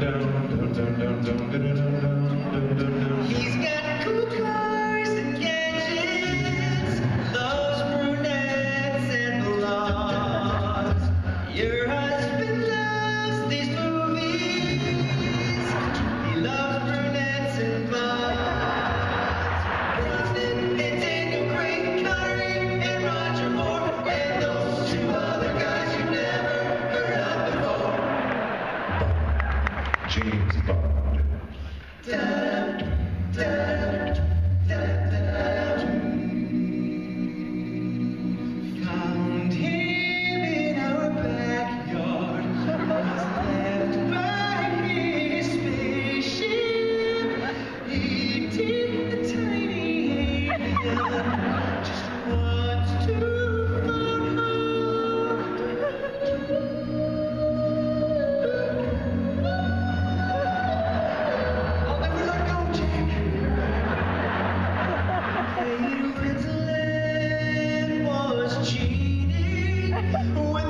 He's got cool cars and gadgets, loves brunettes and blondes. Your husband loves these movies. He loves brunettes and blondes. And Daniel Craig, Connery, and Roger Moore, and those two other guys you never heard of before. James Bond. Found him in our backyard. Was left by his spaceship. Eating a tiny alien. Just wants to float home. Oh, let me let go, Jack. Winslet was cheating with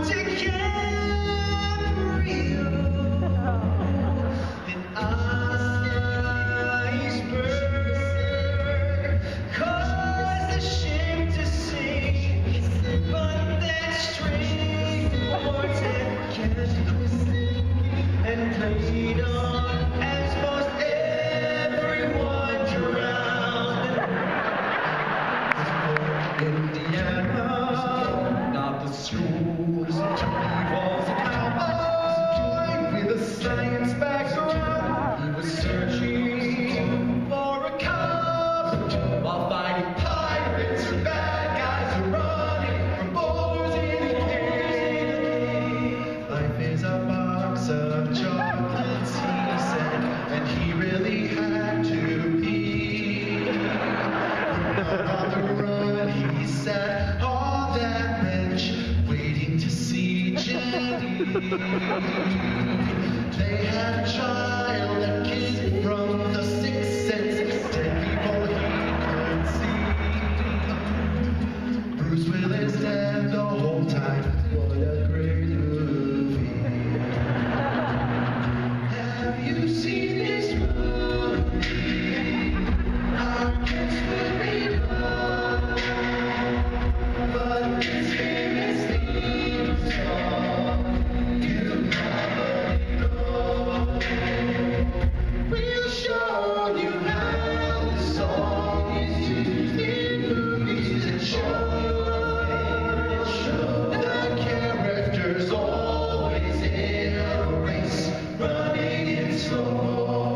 DiCaprio. An iceberg caused the ship to sink, but that strange vortex kept twisting and played on as most everyone drowned. Indiana, not the schools. He was a cowboy with a science background. He was searching for a cub while fighting pirates and bad guys who running from boulders in a cave. Life is a box of chocolates, he said, and he really had to pee. On the run, he sat on that bench, waiting to see Jenny. They had a child, a kid from the Sixth Sense, 10 people he could see. Bruce Willis dead the whole time. What a great movie. Have you seen this movie? Our kids will be gone, but this famous theme song you probably know. We'll show you how the song is used in movies and show your favorite show. The characters always in a race, running in slow.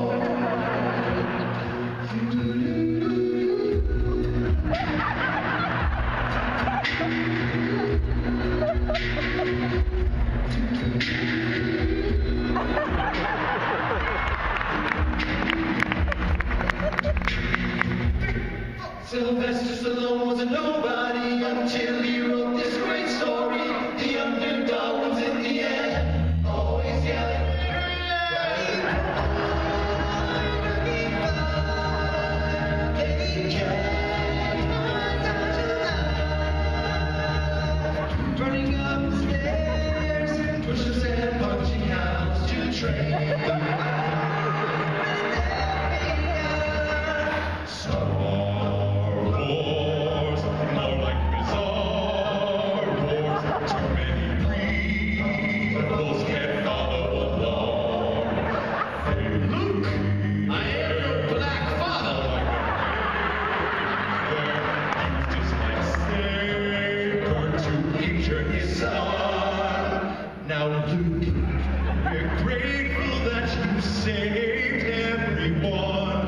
Sylvester Stallone was a nobody until he wrote this great story. The underdog wins in the end, always yelling. Running up the stairs, pushes and punching out to train. Star Wars, more like bizarre wars. Too many prequels can't follow along. Hey, Luke, I am your black father. use this lightsaber to injure his son. Now, Luke, we're grateful that you saved everyone.